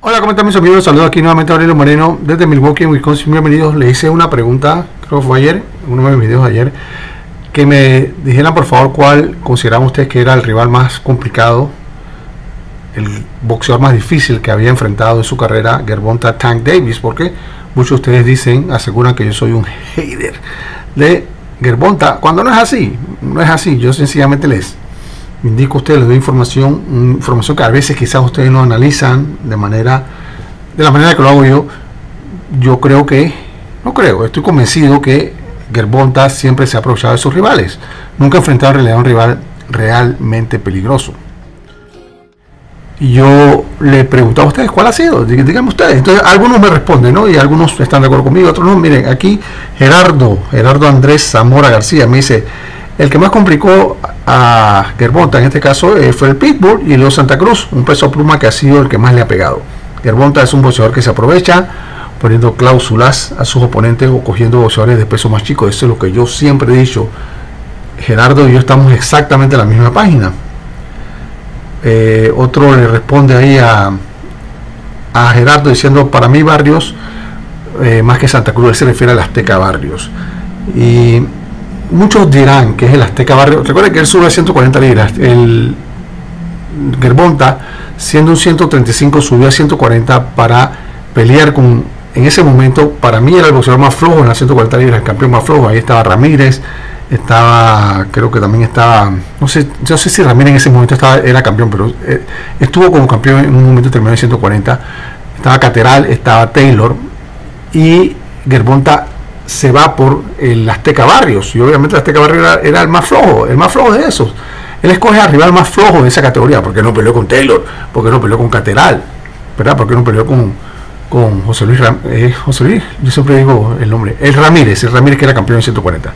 Hola, ¿cómo están mis amigos? Saludos aquí nuevamente a Aurelio Moreno desde Milwaukee, Wisconsin. Bienvenidos. Le hice una pregunta, creo que fue ayer, uno de mis videos ayer, que me dijeran por favor cuál consideraban ustedes que era el rival más complicado, el boxeador más difícil que había enfrentado en su carrera, Gervonta Tank Davis, porque muchos de ustedes aseguran que yo soy un hater de Gervonta, cuando no es así, yo sencillamente les indico a ustedes, les doy información que a veces quizás ustedes no analizan de la manera que lo hago yo. Yo estoy convencido que Gervonta siempre se ha aprovechado de sus rivales, nunca ha enfrentado en realidad a un rival realmente peligroso. Y yo le preguntaba a ustedes cuál ha sido, díganme ustedes. Entonces algunos me responden, ¿no? Y algunos están de acuerdo conmigo, otros no. Miren, aquí Gerardo Andrés Zamora García me dice: el que más complicó a Gervonta en este caso fue el Pitbull y Leo Santa Cruz, un peso pluma que ha sido el que más le ha pegado. Gervonta es un boxeador que se aprovecha poniendo cláusulas a sus oponentes o cogiendo boxeadores de peso más chico. Eso es lo que yo siempre he dicho. Gerardo y yo estamos exactamente en la misma página. Otro le responde ahí a Gerardo diciendo: para mí Barrios más que Santa Cruz. Él se refiere al Azteca Barrios. Y muchos dirán que es el Azteca Barrios. Recuerden que él sube a 140 libras. El Gervonta, siendo un 135, subió a 140 para pelear con, en ese momento, para mí era el boxeador más flojo en las 140 libras, el campeón más flojo. Ahí estaba Ramírez, creo que también estaba, no sé si Ramírez en ese momento era campeón, pero estuvo como campeón en un momento, terminó en 140. Estaba Cateral, estaba Taylor, y Gervonta se va por el Azteca Barrios, y obviamente el Azteca Barrios era el más flojo de esos. Él escoge al rival más flojo de esa categoría. Porque no peleó con Taylor, porque no peleó con Cateral, ¿verdad? Porque no peleó con José Luis, yo siempre digo el nombre, el Ramírez que era campeón en 140.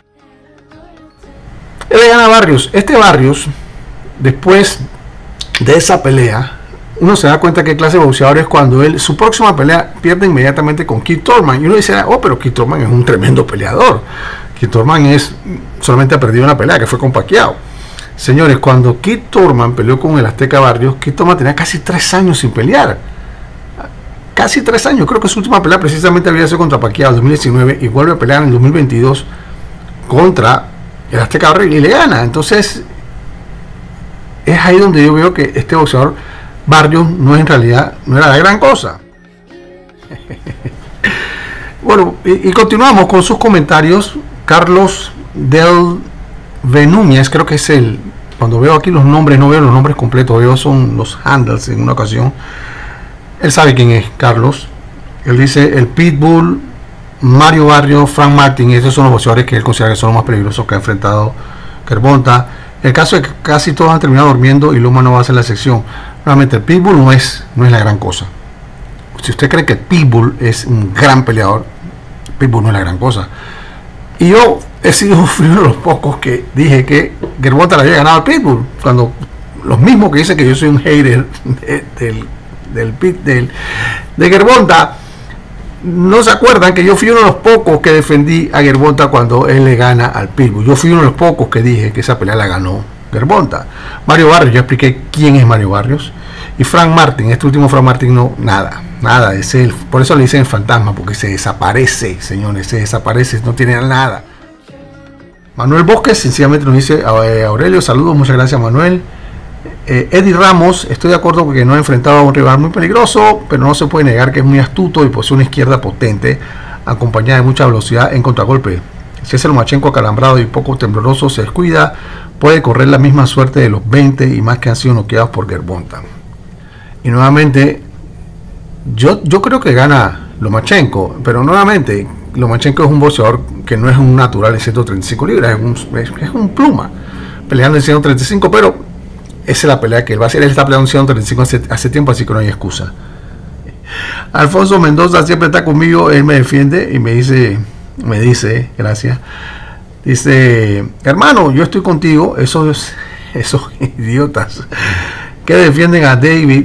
Él le gana a Barrios. Barrios, después de esa pelea, uno se da cuenta que clase de boxeador es cuando su próxima pelea pierde inmediatamente con Keith Thurman. Y uno dice: oh, pero Keith Thurman es un tremendo peleador. Keith Thurman solamente ha perdido una pelea, que fue con Pacquiao. Señores, cuando Keith Thurman peleó con el Azteca Barrios, Keith Thurman tenía casi 3 años sin pelear. Casi 3 años. Creo que su última pelea precisamente había sido contra Pacquiao en 2019, y vuelve a pelear en 2022 contra el Azteca Barrios y le gana. Entonces es ahí donde yo veo que este boxeador Barrios no era la gran cosa. Bueno, y continuamos con sus comentarios. Carlos del Núñez, creo que es cuando veo aquí los nombres, no veo los nombres completos, veo son los handles en una ocasión. Él sabe quién es Carlos. Él dice: el Pitbull, Mario Barrios, Frank Martin, esos son los boxeadores que él considera que son los más peligrosos que ha enfrentado Gervonta. El caso es que casi todos han terminado durmiendo y Loma no va a ser la excepción. Realmente el Pitbull no es la gran cosa. Si usted cree que el Pitbull es un gran peleador, Pitbull no es la gran cosa. Y yo he sido uno de los pocos que dije que Gervonta le había ganado al Pitbull, cuando los mismos que dicen que yo soy un hater de Gervonta no se acuerdan que yo fui uno de los pocos que defendí a Gervonta cuando él le gana al Pitbull. Yo fui uno de los pocos que dije que esa pelea la ganó Gervonta. Mario Barrios, yo expliqué quién es Mario Barrios. Y Frank Martin, este último Frank Martin, no, nada, es él. Por eso le dicen el fantasma, porque se desaparece, señores, no tiene nada. Manuel Bosques sencillamente nos dice: Aurelio, saludos, muchas gracias Manuel. Eddie Ramos: estoy de acuerdo porque no ha enfrentado a un rival muy peligroso, pero no se puede negar que es muy astuto y posee una izquierda potente, acompañada de mucha velocidad en contragolpe. Si es el Lomachenko acalambrado y poco tembloroso se descuida, puede correr la misma suerte de los 20 y más que han sido noqueados por Gervonta. Y nuevamente, yo creo que gana Lomachenko, pero nuevamente Lomachenko es un boxeador que no es un natural en 135 libras, es un pluma peleando en 135, pero esa es la pelea que él va a hacer. Él está peleando en 135 hace tiempo, así que no hay excusa. Alfonso Mendoza siempre está conmigo, él me defiende y me dice, gracias. Dice: hermano, yo estoy contigo. Esos idiotas que defienden a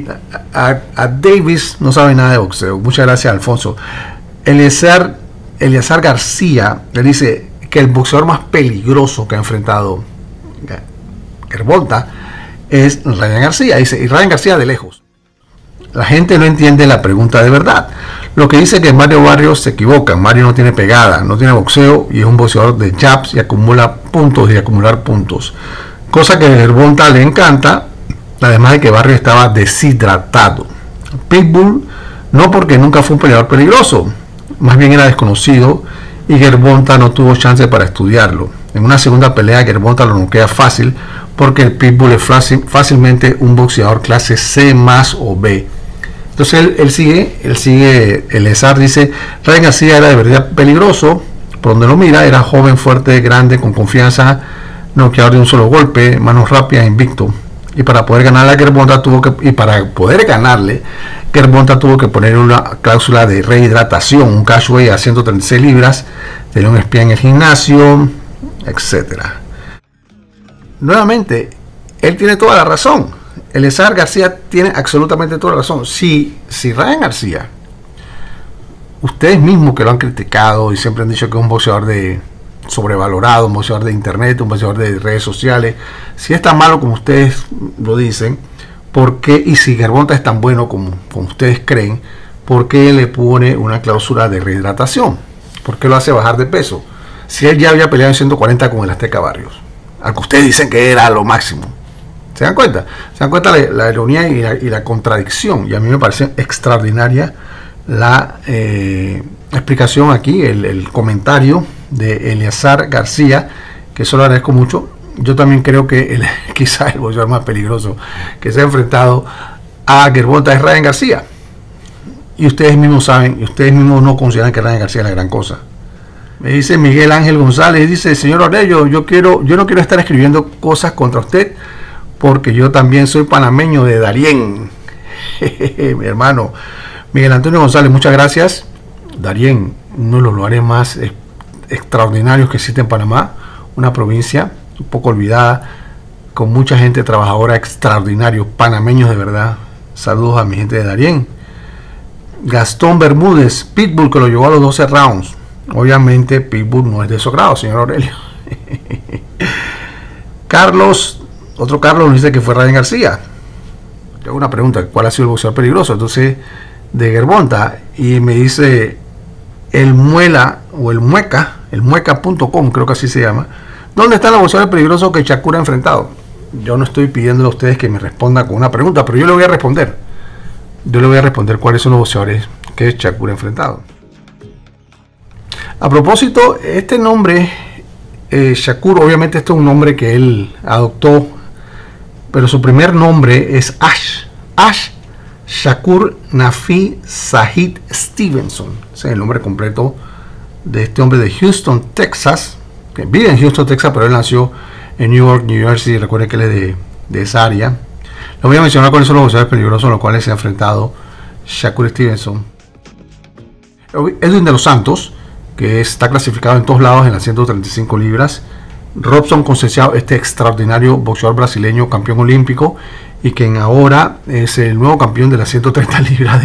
Davis no saben nada de boxeo. Muchas gracias, Alfonso. Eliezer García le dice que el boxeador más peligroso que ha enfrentado Gervonta es Ryan García. Dice: y Ryan García de lejos. La gente no entiende la pregunta de verdad. Lo que dice que Mario Barrios se equivoca. Mario no tiene pegada, no tiene boxeo y es un boxeador de jabs y acumula puntos y acumular puntos. Cosa que a Gervonta le encanta, además de que Barrios estaba deshidratado. Pitbull no, porque nunca fue un peleador peligroso, más bien era desconocido y Gervonta no tuvo chance para estudiarlo. En una segunda pelea Gervonta lo noquea fácil porque el Pitbull es fácilmente un boxeador clase C más o B. Entonces él sigue, Eleazar dice, Ryan García era de verdad peligroso, por donde lo mira, era joven, fuerte, grande, con confianza, noqueador de un solo golpe, manos rápidas, invicto. Y para poder ganarle a Gervonta Gervonta tuvo que poner una cláusula de rehidratación, un cashway a 136 libras, tenía un espía en el gimnasio, etcétera. Nuevamente, él tiene toda la razón. Eleazar García tiene absolutamente toda la razón. Si Ryan García, ustedes mismos que lo han criticado y siempre han dicho que es un boxeador sobrevalorado, un boxeador de internet, un boxeador de redes sociales, si es tan malo como ustedes lo dicen, ¿por qué? Y si Gervonta es tan bueno como ustedes creen, ¿por qué le pone una cláusula de rehidratación? ¿Por qué lo hace bajar de peso? Si él ya había peleado en 140 con el Azteca Barrios, al que ustedes dicen que era lo máximo. ¿Se dan cuenta? ¿Se dan cuenta la ironía y la contradicción? Y a mí me parece extraordinaria la explicación aquí, el comentario de Eleazar García, que eso lo agradezco mucho. Yo también creo que quizás el boxeador más peligroso que se ha enfrentado a Gervonta es Ryan García. Y ustedes mismos saben, y ustedes mismos no consideran que Ryan García es la gran cosa. Me dice Miguel Ángel González, dice, señor Aurelio, yo no quiero estar escribiendo cosas contra usted, porque yo también soy panameño de Darién. Mi hermano Miguel Antonio González, muchas gracias. Darién, uno de los lugares más extraordinarios que existe en Panamá, una provincia un poco olvidada, con mucha gente trabajadora extraordinaria, panameños de verdad. Saludos a mi gente de Darién. Gastón Bermúdez, Pitbull, que lo llevó a los 12 rounds. Obviamente Pitbull no es de esos grados, señor Aurelio. Otro Carlos nos dice que fue Ryan García. Yo hago una pregunta, ¿cuál ha sido el boxeador peligroso? Entonces, de Gervonta, y me dice el Muela o el Mueca, el mueca.com, creo que así se llama. ¿Dónde están los boxeadores peligrosos que Shakur ha enfrentado? Yo no estoy pidiéndole a ustedes que me respondan con una pregunta, pero yo le voy a responder. Yo le voy a responder cuáles son los boxeadores que Shakur ha enfrentado. A propósito, este nombre, Shakur, obviamente este es un nombre que él adoptó, pero su primer nombre es Ash Shakur Nafi Zahid Stevenson. Ese es el nombre completo de este hombre de Houston, Texas, que vive en Houston, Texas, pero él nació en New York, New Jersey. Recuerden que él es de esa área. Les voy a mencionar cuáles son los boxeadores peligrosos a los cuales se ha enfrentado Shakur Stevenson. Edwin de los Santos, que está clasificado en todos lados en las 135 libras. Robson Conceição, este extraordinario boxeador brasileño, campeón olímpico, y quien ahora es el nuevo campeón de las 130 libras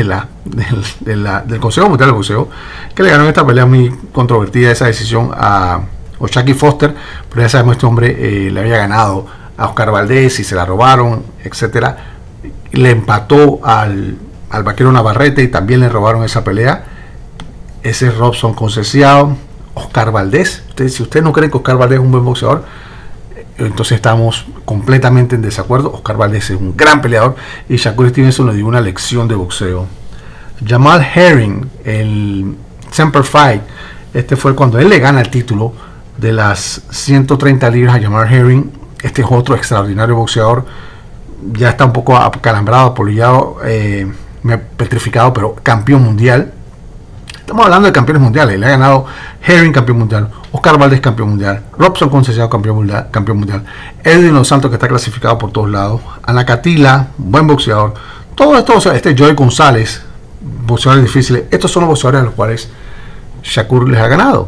del Consejo Mundial de Boxeo, que le ganó en esta pelea muy controvertida, esa decisión a O'Shaquie Foster, pero ya sabemos, este hombre le había ganado a Oscar Valdés y se la robaron, etcétera. Le empató al vaquero Navarrete y también le robaron esa pelea. Ese es Robson Conceição. Oscar Valdés, si ustedes no creen que Oscar Valdés es un buen boxeador, entonces estamos completamente en desacuerdo. Oscar Valdés es un gran peleador y Shakur Stevenson le dio una lección de boxeo. Jamal Herring, el Semper Fight, este fue cuando él le gana el título de las 130 libras a Jamal Herring. Este es otro extraordinario boxeador, ya está un poco acalambrado, apolillado, petrificado, pero campeón mundial. Estamos hablando de campeones mundiales. Le ha ganado Herring, campeón mundial, Oscar Valdés, campeón mundial, Robson Conceição, campeón mundial, Edwin Los Santos, que está clasificado por todos lados, Anacatila, buen boxeador. Todo esto, o sea, Joey González, boxeadores difíciles. Estos son los boxeadores a los cuales Shakur les ha ganado.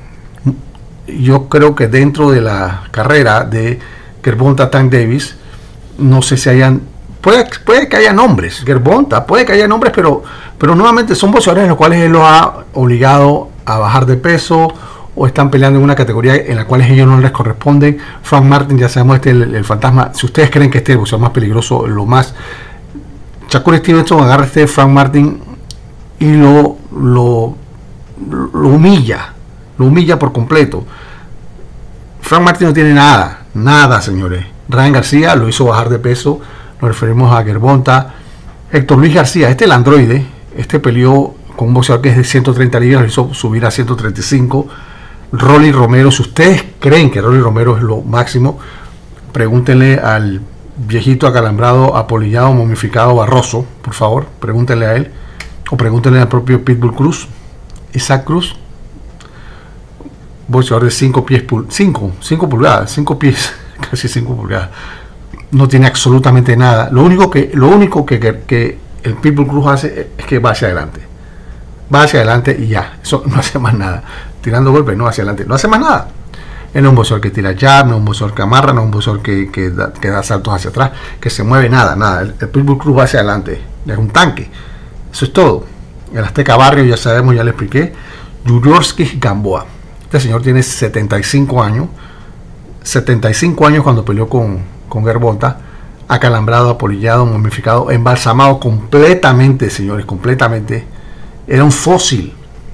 Yo creo que dentro de la carrera de Gervonta Tank Davis, no sé si hayan, puede que haya nombres, Gervonta, puede que haya nombres, pero nuevamente son boxeadores en los cuales él los ha obligado a bajar de peso o están peleando en una categoría en la cual ellos no les corresponden. Frank Martin, ya sabemos, el fantasma. Si ustedes creen que este es el boxeador más peligroso, lo más Shakur Stevenson agarra a este Frank Martin y lo humilla por completo. Frank Martin no tiene nada, señores. Ryan García lo hizo bajar de peso. Nos referimos a Gervonta. Héctor Luis García, el androide, peleó con un boxeador que es de 130 libras, lo hizo subir a 135. Rolly Romero, si ustedes creen que Rolly Romero es lo máximo, pregúntenle al viejito acalambrado, apolillado, momificado Barroso, por favor, pregúntenle a él, o pregúntenle al propio Pitbull Cruz, Isaac Cruz, boxeador de 5 pulgadas, 5 pies, casi 5 pulgadas, no tiene absolutamente nada. Lo único que el Pitbull Cruz hace es que va hacia adelante y ya, eso no hace más nada, tirando golpes, no hacia adelante, no hace más nada. Él no es un boxeador que tira jab, no es un boxeador que amarra, no es un boxeador que da saltos hacia atrás, que se mueve, nada. El Pitbull Cruz va hacia adelante, es un tanque, eso es todo. El Azteca Barrio, ya sabemos, ya le expliqué. Yuriorski Gamboa, este señor tiene 75 años cuando peleó con Gervonta, acalambrado, apolillado, momificado, embalsamado completamente, señores, completamente. Era un fósil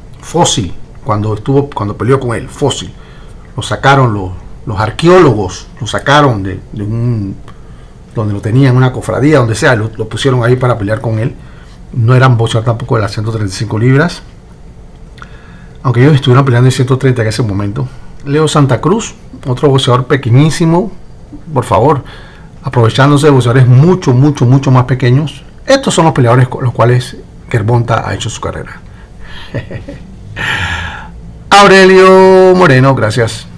cuando peleó con él, fósil. Lo sacaron los arqueólogos, lo sacaron de donde lo tenían, una cofradía, donde sea, lo pusieron ahí para pelear con él. No eran boxeadores tampoco de las 135 libras, aunque ellos estuvieron peleando en 130 en ese momento. Leo Santa Cruz, otro boxeador pequeñísimo, por favor, aprovechándose de boxeadores mucho más pequeños. Estos son los peleadores con los cuales Gervonta ha hecho su carrera. Aurelio Moreno, gracias.